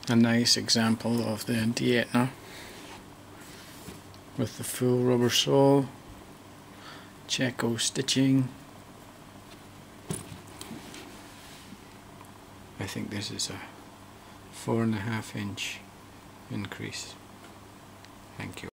A nice example of the Dietna with the full rubber sole, Checo stitching. I think this is a 4.5 inch increase. Thank you.